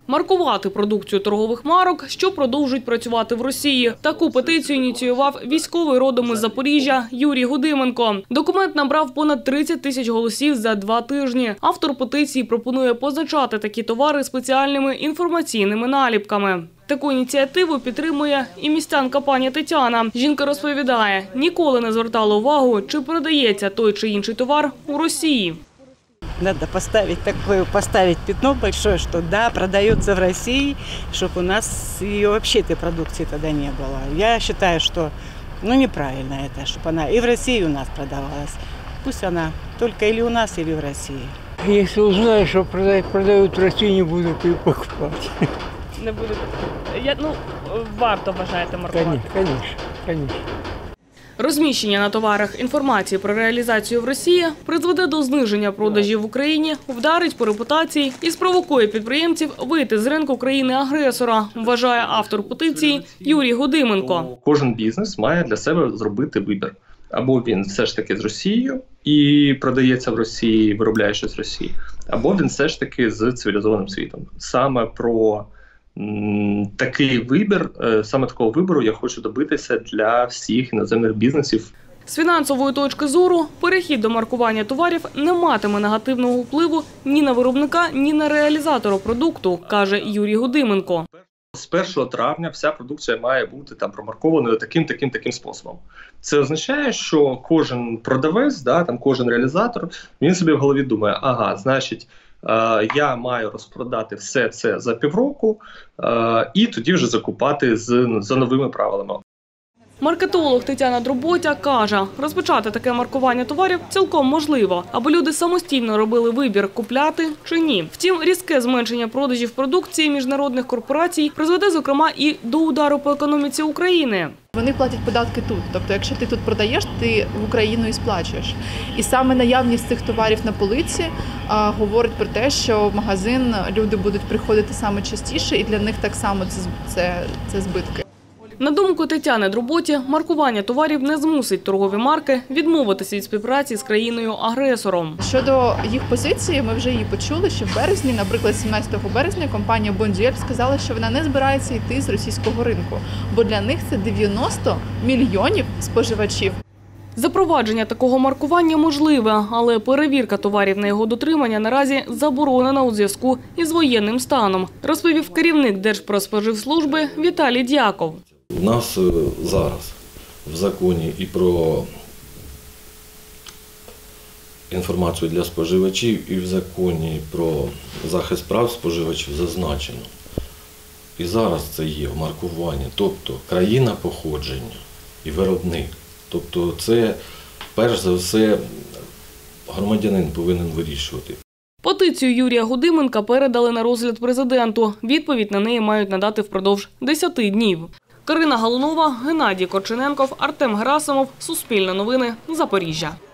Маркувати продукцію торгових марок, що продовжують працювати в Росії. Таку петицію ініціював військовий родом із Запоріжжя Юрій Гудименко. Документ набрав понад 30 тисяч голосів за 2 тижні. Автор петиції пропонує позначати такі товари спеціальними інформаційними наліпками. Таку ініціативу підтримує і містянка пані Тетяна. Жінка розповідає, ніколи не звертала увагу, чи продається той чи інший товар у Росії. Надо поставить пятно большое, что да, продается в России, чтобы у нас ее вообще этой продукции тогда не было. Я считаю, что неправильно это, чтобы она и в России у нас продавалась. Пусть она только или у нас, или в России. Если узнаю, что продают в России, не буду покупать. Не буде. Варто, вважаєте, маркувати? Конечно. Розміщення на товарах інформації про реалізацію в Росії призведе до зниження продажів в Україні, вдарить по репутації і спровокує підприємців вийти з ринку країни-агресора, вважає автор петиції Юрій Гудименко. Кожен бізнес має для себе зробити вибір. Або він все ж таки з Росією і продається в Росії, виробляє щось в Росії, або він все ж таки з цивілізованим світом. Саме про такий вибір, саме такого вибору я хочу добитися для всіх іноземних бізнесів. З фінансової точки зору, перехід до маркування товарів не матиме негативного впливу ні на виробника, ні на реалізатора продукту, каже Юрій Гудименко. З 1 травня вся продукція має бути промаркованою таким способом. Це означає, що кожен продавець, кожен реалізатор, він собі в голові думає, значить, я маю розпродати все це за півроку і тоді вже закупати за новими правилами. Маркетолог Тетяна Дроботя каже, розпочати таке маркування товарів цілком можливо, аби люди самостійно робили вибір, купляти чи ні. Втім, різке зменшення продажів продукції міжнародних корпорацій призведе, зокрема, і до удару по економіці України. Вони платять податки тут. Тобто, якщо ти тут продаєш, ти в Україну і сплачуєш. І саме наявність цих товарів на полиці говорить про те, що в магазин люди будуть приходити саме частіше, і для них так само це збитки. На думку Тетяни Дроботі, маркування товарів не змусить торгові марки відмовитися від співпраці з країною-агресором. Щодо їх позиції, ми вже її почули, що в березні, наприклад, 17 березня, компанія Бондюель сказала, що вона не збирається йти з російського ринку, бо для них це 90 мільйонів споживачів. Запровадження такого маркування можливе, але перевірка товарів на його дотримання наразі заборонена у зв'язку із воєнним станом, розповів керівник Держпродспоживслужби Віталій Дяков. У нас зараз в законі і про інформацію для споживачів, і в законі про захист прав споживачів зазначено. І зараз це є в маркуванні, тобто країна походження і виробник. Тобто це, перш за все, громадянин повинен вирішувати. Петицію Юрія Гудименка передали на розгляд президенту. Відповідь на неї мають надати впродовж 10 днів. Карина Галунова, Геннадій Корчененков, Артем Герасимов. Суспільне новини. Запоріжжя.